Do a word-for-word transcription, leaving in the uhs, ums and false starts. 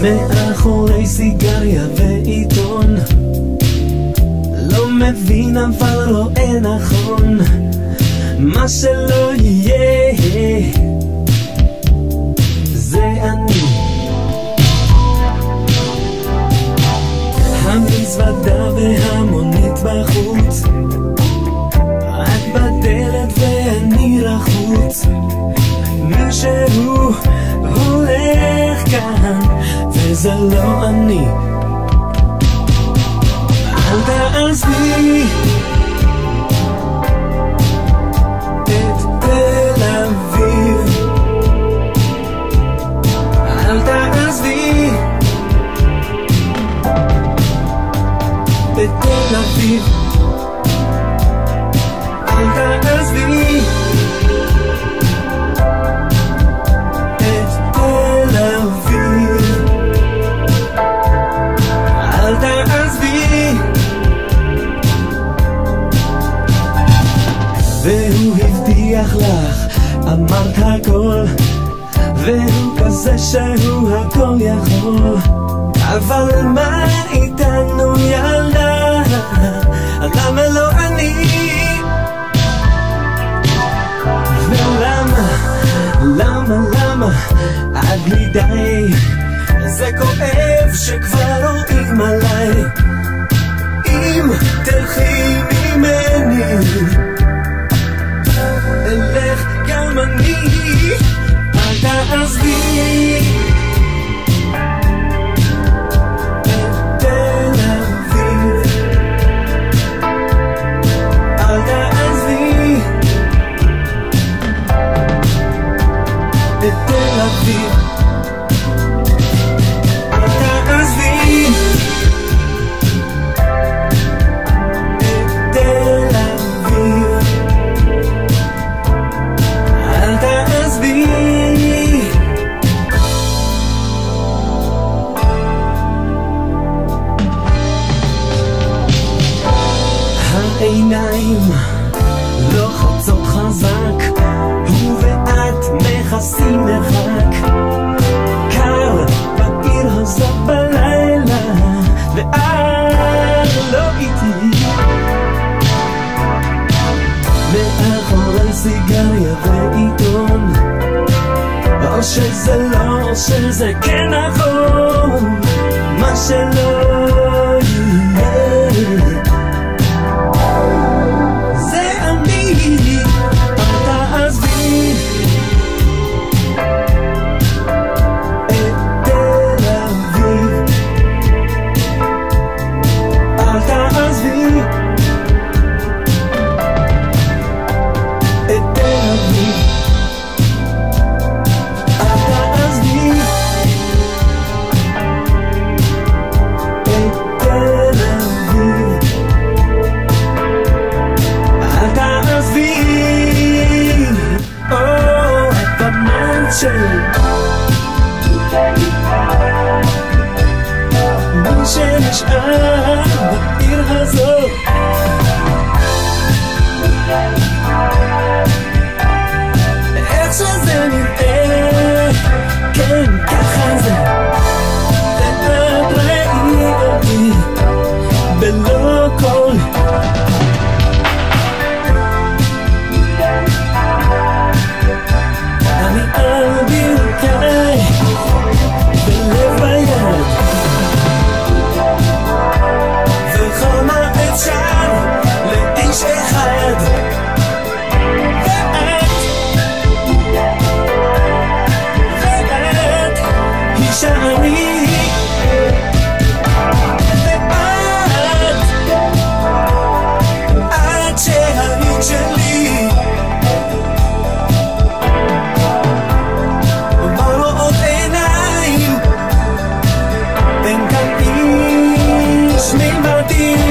מאחורי סיגריה ועיתון, לא מבין אבל רואה נכון, מה שלא יהיה זה אני. המזוודה והמונית בחוץ, את בדלת ואני רחוץ, מישהו הולך כאן וזה לא אני. אל תעזבי את תל אביב, אל תעזבי את תל אביב, אל תעזבי את תל אביב, אל תעזבי. והוא הבטיח לך, אמרת הכל, והוא כזה שהוא הכל יכול, אבל מה איתנו ילדה, למה לא אני? ולמה, למה, למה עד לי די? זה כואב שכבר רואים עליי, אם תלכי ממני אלך גם אני. אל תעזבי את תל אביב, אל תעזבי את תל אביב, אל תעזבי את תל אביב, אל תעזבי. העיניים לוחצות חזק, הוא ואת מכסים מרחק, קר בעיר הזאת בלילה ואת לא איתי. מאחורי סיגריה ועיתון, או שזה לא או שזה כן נכון, מה שלא יהיה זה אני. אל תעזבי את תל אביב, אל תעזבי את תל אביב, אל תעזבי את תל אביב, אל תעזבי. או את במן של מי שנשאר בעיר הזאת, איך שזה נראה, כן ככה זה, ואת ראי אותי בלא כל. אני על ברכיי בלב היד, וחמה אפשר לאיש אחד, ואת, ואת היא שאני, ואת, את שהיית שלי. מראות עיניים, אין כאן איש מלבדי,